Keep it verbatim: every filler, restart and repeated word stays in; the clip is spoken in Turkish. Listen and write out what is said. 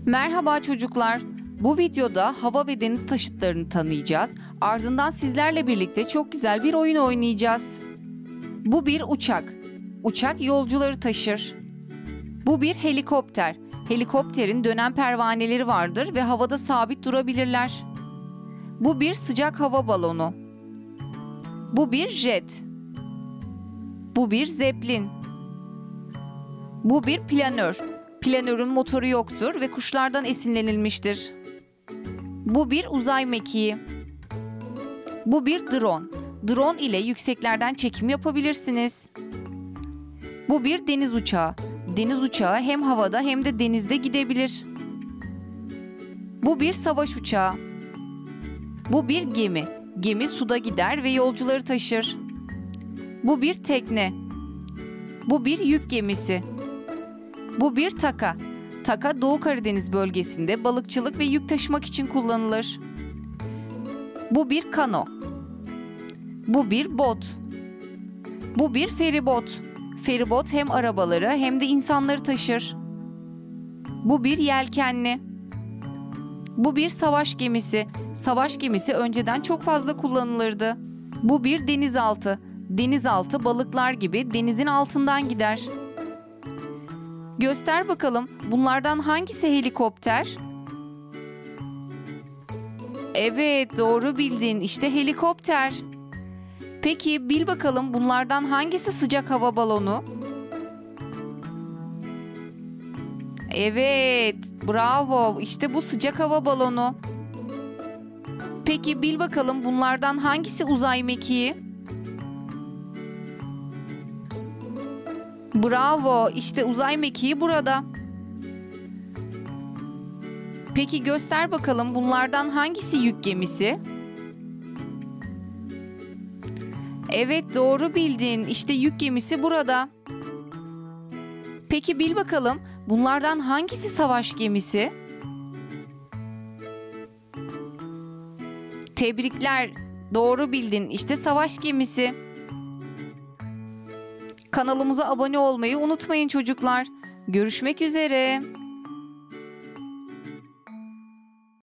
Merhaba çocuklar. Bu videoda hava ve deniz taşıtlarını tanıyacağız. Ardından sizlerle birlikte çok güzel bir oyun oynayacağız. Bu bir uçak. Uçak yolcuları taşır. Bu bir helikopter. Helikopterin dönen pervaneleri vardır ve havada sabit durabilirler. Bu bir sıcak hava balonu. Bu bir jet. Bu bir zeplin. Bu bir planör. Planörün motoru yoktur ve kuşlardan esinlenilmiştir. Bu bir uzay mekiği. Bu bir drone. Drone ile yükseklerden çekim yapabilirsiniz. Bu bir deniz uçağı. Deniz uçağı hem havada hem de denizde gidebilir. Bu bir savaş uçağı. Bu bir gemi. Gemi suda gider ve yolcuları taşır. Bu bir tekne. Bu bir yük gemisi. Bu bir taka. Taka Doğu Karadeniz bölgesinde balıkçılık ve yük taşımak için kullanılır. Bu bir kano. Bu bir bot. Bu bir feribot. Feribot hem arabaları hem de insanları taşır. Bu bir yelkenli. Bu bir savaş gemisi. Savaş gemisi önceden çok fazla kullanılırdı. Bu bir denizaltı. Denizaltı balıklar gibi denizin altından gider. Göster bakalım, bunlardan hangisi helikopter? Evet, doğru bildin. İşte helikopter. Peki bil bakalım, bunlardan hangisi sıcak hava balonu? Evet, bravo. İşte bu sıcak hava balonu. Peki bil bakalım, bunlardan hangisi uzay mekiği? Bravo, işte uzay mekiği burada. Peki göster bakalım, bunlardan hangisi yük gemisi? Evet, doğru bildin. İşte yük gemisi burada. Peki bil bakalım, bunlardan hangisi savaş gemisi? Tebrikler, doğru bildin. İşte savaş gemisi. Kanalımıza abone olmayı unutmayın çocuklar. Görüşmek üzere.